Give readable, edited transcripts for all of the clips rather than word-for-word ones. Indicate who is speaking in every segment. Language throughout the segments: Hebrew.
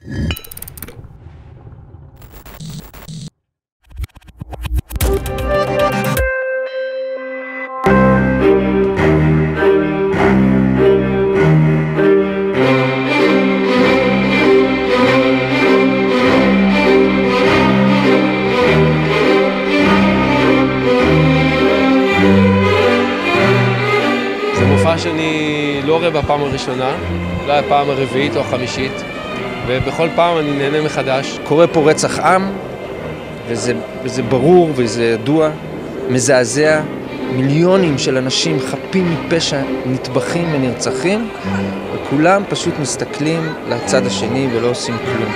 Speaker 1: שאני לא רואה בפעם הראשונה, אולי הפעם הרביעית או החמישית, ובכל פעם אני נהנה מחדש.
Speaker 2: קורה פה רצח עם, וזה ברור וזה ידוע, מזעזע. מיליונים של אנשים חפים מפשע נטבחים ונרצחים, וכולם פשוט מסתכלים לצד השני ולא עושים כלום.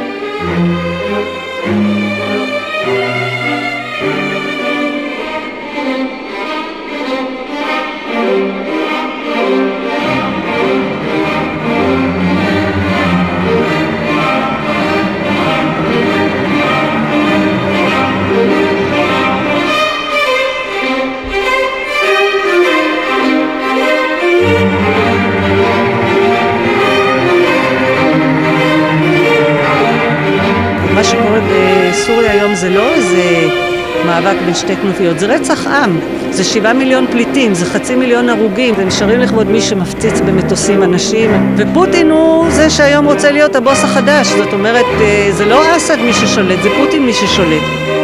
Speaker 3: מה שקורה בסוריה היום זה לא איזה מאבק בין שתי כנופיות, זה רצח עם, זה 7 מיליון פליטים, זה 500,000 הרוגים, ונשארים לכבוד מי שמפציץ במטוסים אנשים, ופוטין הוא זה שהיום רוצה להיות הבוס החדש, זאת אומרת, זה לא אסד מי ששולט, זה פוטין מי ששולט.